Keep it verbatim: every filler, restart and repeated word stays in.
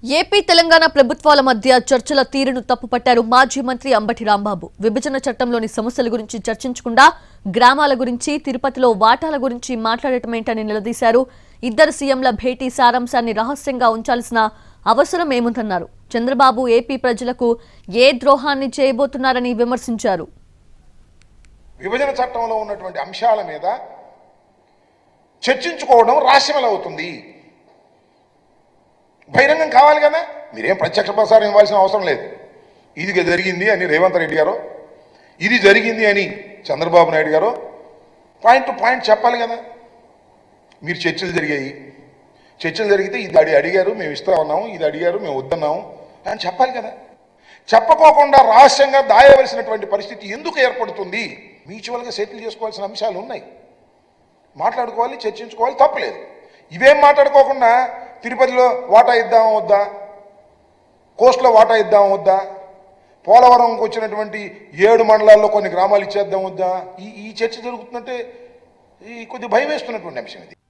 AP Telangana ప్రభుత్వాల మధ్య చర్చల తీరును తప్పుపట్టారు మాజీ మంత్రి అంబటి రాంబాబు. విభజన చట్టంలోని సమస్యల గురించి చర్చించకుండా గ్రామాల గురించి, తిరుపతిలో వాటాల గురించి మాట్లాడటమేంటని నిలదీశారు. ఇద్దరు సీఎంల భేటీ సారాంశాన్ని రహస్యంగా ఉంచాల్సిన అవసరం ఏముందన్నారు. చంద్రబాబు ఏపీ ప్రజలకు ఏ ద్రోహాన్ని చేయబోతున్నారని విమర్శించారు. విభజన చట్టంలో ఉన్నటువంటి అంశాల మీద చర్చించుకోవడం రాష్ట్రమేలా అవుతుంది? బహిరంగం కావాలి కదా. మీరేం ప్రత్యక్ష ప్రసారం ఇవ్వాల్సిన అవసరం లేదు. ఇది జరిగింది అని రేవంత్ రెడ్డి గారు, ఇది జరిగింది అని చంద్రబాబు నాయుడు గారు పాయింట్ టు పాయింట్ చెప్పాలి కదా. మీరు చర్చలు జరిగాయి, చర్చలు జరిగితే ఇది అడి అడిగారు మేము ఇస్తా ఉన్నాము, ఇది అడిగారు మేము వద్దన్నాము అని చెప్పాలి కదా. చెప్పకోకుండా రహస్యంగా దాయవలసినటువంటి పరిస్థితి ఎందుకు ఏర్పడుతుంది? మ్యూచువల్గా సెటిల్ చేసుకోవాల్సిన అంశాలు ఉన్నాయి, మాట్లాడుకోవాలి, చర్చించుకోవాలి, తప్పలేదు. ఇవేం మాట్లాడుకోకుండా తిరుపతిలో వాటా ఇద్దామా వద్దా, కోస్ట్లో వాటా ఇద్దామా వద్దా, పోలవరంకి వచ్చినటువంటి ఏడు మండలాల్లో కొన్ని గ్రామాలు ఇచ్చేద్దాం వద్దా, ఈ ఈ చర్చ జరుగుతుందంటే ఈ కొద్ది భయం వేస్తున్నటువంటి అంశం ఇది.